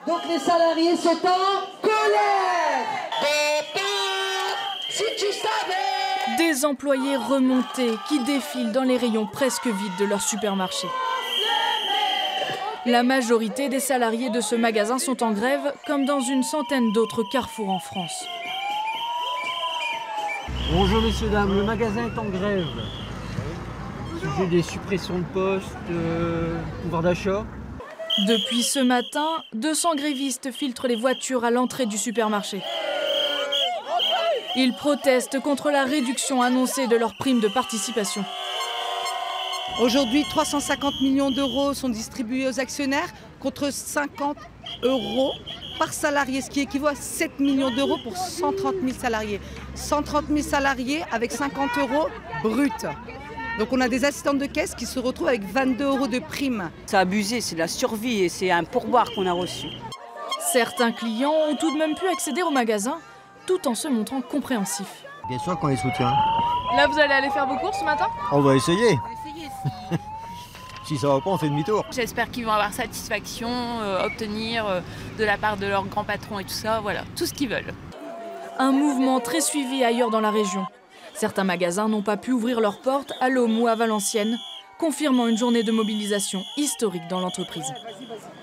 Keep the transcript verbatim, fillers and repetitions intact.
Donc les salariés sont en colère. Si tu savais. Des employés remontés qui défilent dans les rayons presque vides de leur supermarché. La majorité des salariés de ce magasin sont en grève, comme dans une centaine d'autres carrefours en France. Bonjour messieurs, dames, le magasin est en grève. Sujet des suppressions de postes, euh, pouvoir d'achat. Depuis ce matin, deux cents grévistes filtrent les voitures à l'entrée du supermarché. Ils protestent contre la réduction annoncée de leur prime de participation. Aujourd'hui, trois cent cinquante millions d'euros sont distribués aux actionnaires contre cinquante euros par salarié, ce qui équivaut à sept millions d'euros pour cent trente mille salariés. cent trente mille salariés avec cinquante euros bruts. Donc on a des assistantes de caisse qui se retrouvent avec vingt-deux euros de prime. C'est abusé, c'est de la survie et c'est un pourboire qu'on a reçu. Certains clients ont tout de même pu accéder au magasin, tout en se montrant compréhensifs. Bien sûr qu'on les soutient. Là, vous allez aller faire vos courses ce matin ? On va essayer. Si ça va pas, on fait demi-tour. J'espère qu'ils vont avoir satisfaction, euh, obtenir euh, de la part de leur grand patron et tout ça, voilà, tout ce qu'ils veulent. Un mouvement très suivi ailleurs dans la région. Certains magasins n'ont pas pu ouvrir leurs portes à l'Aume ou à Valenciennes, confirmant une journée de mobilisation historique dans l'entreprise.